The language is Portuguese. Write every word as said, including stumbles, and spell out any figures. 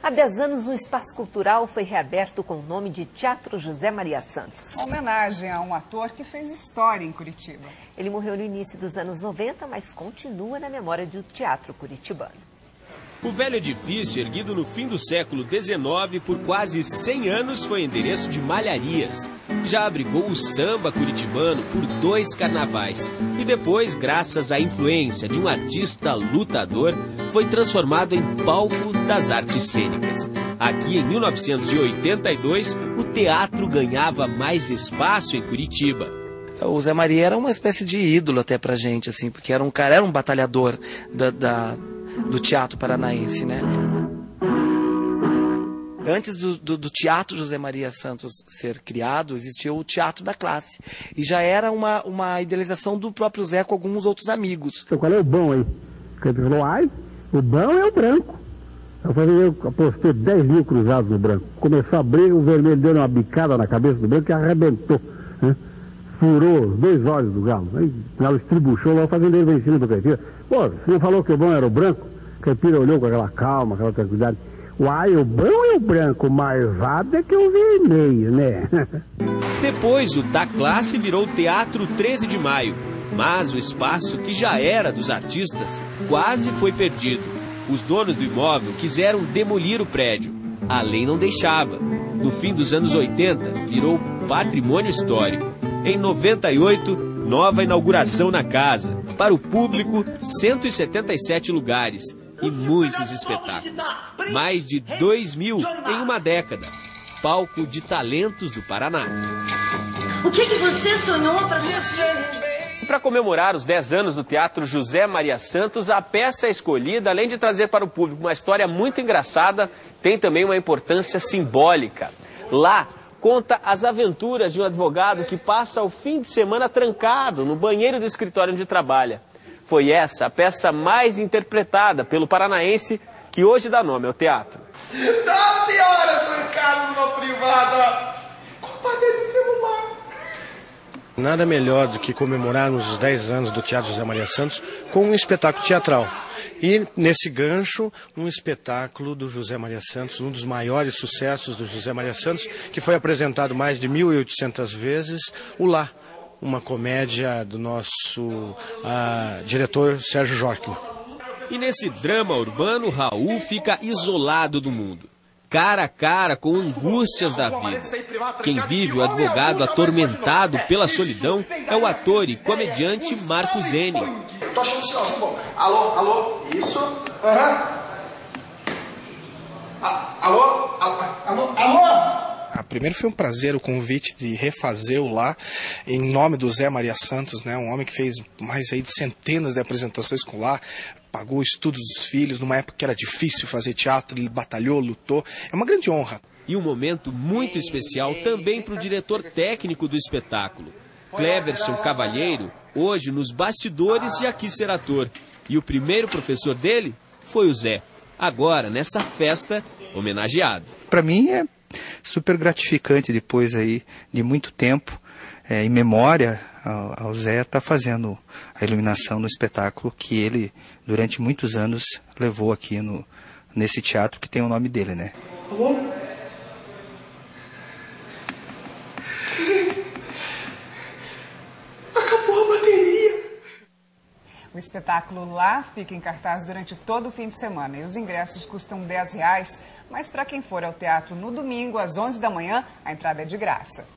Há dez anos, um espaço cultural foi reaberto com o nome de Teatro José Maria Santos. Uma homenagem a um ator que fez história em Curitiba. Ele morreu no início dos anos noventa, mas continua na memória do teatro curitibano. O velho edifício, erguido no fim do século dezenove, por quase cem anos, foi endereço de malharias. Já abrigou o samba curitibano por dois carnavais. E depois, graças à influência de um artista lutador, foi transformado em palco das artes cênicas. Aqui, em mil novecentos e oitenta e dois, o teatro ganhava mais espaço em Curitiba. O Zé Maria era uma espécie de ídolo até pra gente, assim, porque era um cara, era um batalhador da... da... do teatro paranaense, né? Antes do, do, do Teatro José Maria Santos ser criado, existia o Teatro da Classe. E já era uma, uma idealização do próprio Zé com alguns outros amigos. Então, qual é o bom aí? Porque ele falou, ai, o bom é o branco. Eu falei, eu apostei dez mil cruzados no branco. Começou a briga, o vermelho deu uma bicada na cabeça do branco e arrebentou, né? Furou os dois olhos do galo. Aí o galo estribuchou lá, o fazendeiro veio em cima do caipira. Pô, você não falou que o bom era o branco? O caipira olhou com aquela calma, aquela tranquilidade. Uai, o bom é o branco, marvado é que é o vermelho, né? Depois, o Da Classe virou o Teatro treze de maio. Mas o espaço, que já era dos artistas, quase foi perdido. Os donos do imóvel quiseram demolir o prédio. A lei não deixava. No fim dos anos oitenta, virou patrimônio histórico. Em noventa e oito, nova inauguração na casa. Para o público, cento e setenta e sete lugares e muitos espetáculos. Mais de dois mil em uma década. Palco de talentos do Paraná. O que, que você sonhou para E para comemorar os dez anos do Teatro José Maria Santos, a peça escolhida, além de trazer para o público uma história muito engraçada, tem também uma importância simbólica. Lá, conta as aventuras de um advogado que passa o fim de semana trancado no banheiro do escritório onde trabalha. Foi essa a peça mais interpretada pelo paranaense que hoje dá nome ao teatro. Das senhoras trancadas numa privada, compadre do celular. Nada melhor do que comemorarmos os dez anos do Teatro José Maria Santos com um espetáculo teatral. E, nesse gancho, um espetáculo do José Maria Santos, um dos maiores sucessos do José Maria Santos, que foi apresentado mais de mil e oitocentas vezes, o Lá, uma comédia do nosso uh, diretor Sérgio Jorquemann. E nesse drama urbano, Raul fica isolado do mundo, cara a cara com angústias da vida. Quem vive o advogado atormentado pela solidão é o ator e comediante Marco Zene. Tô achando o sinalzinho bom. Alô, alô, isso. Aham. Uhum. Alô, alô, alô, alô. Primeiro foi um prazer o convite de refazer o Lá em nome do Zé Maria Santos, né? Um homem que fez mais aí de centenas de apresentações com o Lá, pagou o estudo dos filhos, numa época que era difícil fazer teatro, ele batalhou, lutou. É uma grande honra. E um momento muito especial também para o diretor técnico do espetáculo, Cleverson Cavalheiro, hoje nos bastidores de Aqui Ser Ator. E o primeiro professor dele foi o Zé, agora nessa festa homenageado. Para mim é super gratificante, depois aí de muito tempo, é, em memória ao, ao Zé, estar tá fazendo a iluminação no espetáculo que ele, durante muitos anos, levou aqui no, nesse teatro que tem o nome dele, né? Alô? Acabou a bateria. O espetáculo Lá fica em cartaz durante todo o fim de semana e os ingressos custam dez reais, mas para quem for ao teatro no domingo, às onze da manhã, a entrada é de graça.